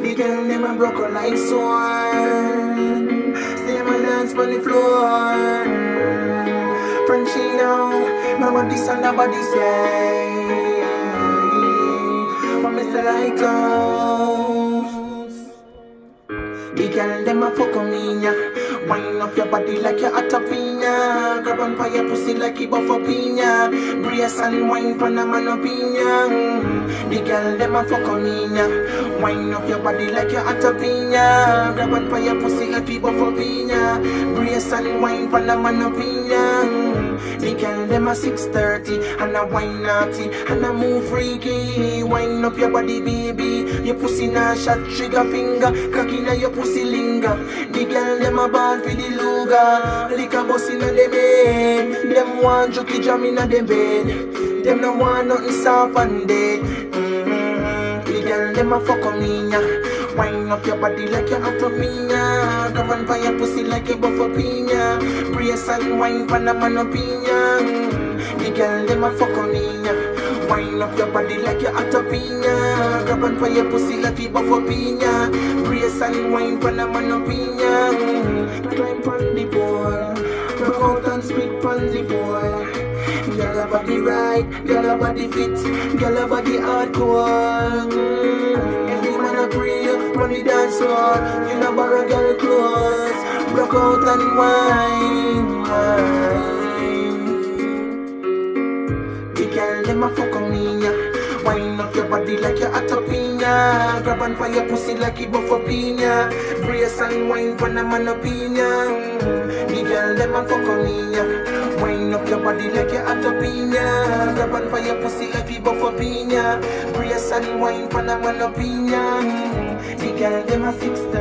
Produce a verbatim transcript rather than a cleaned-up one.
The girl them a broke her like sword. Stay my dance on the floor. Franchino, nobody say, nobody say. But me say like toes. The girl them a fuck on me, yeah. Wind up your body like you're at a pina. Grab on for your pussy like you buff a pina. Brace and wine for a man opinion. The girl them a fuck on me, yeah. Wind up your body like you're at a pina. Grab on for your pussy like you buff a pina. Brace and wine for a man opinion. The girl them a six thirty and a wine naughty and a move freaky. Wind up your body, baby. Your pussy na shot trigger finger. Cocky na your pussy linger. The girl them a ball for the luga. Lick a bus inna them head. Them want jokey jam inna them bed. Them no want nothing soft and dead. Mm-hmm. The girl them a fuck on me, yeah. Wind up your body like you're out of me, yeah. Come on for your pussy like you buff a pina. Brace and wine for a man opinion. The girl them a fuck on me, yeah. Wind up your body like you're out of pina. Grab on for your pussy like you buff a pina. Brace and wine for a man opinion. Climb on the pole, rock out and spit on the floor. Girl a body right, girl a body fit, girl a body hardcore. Mm. Every man a pray on the dance floor. You know borrow girl clothes, rock out and wine, wine. The girl them a fuck on me, yeah. Wind up your body like you're at a pina. Grab on for your pussy like you buff a pina. Brace and wine for a man opinion. The girl them a fuck on me, yeah. Wind up your body like you're at a pina. Grab on for your pussy like you buff a pina. Brace and wine for a man opinion. The girl them a six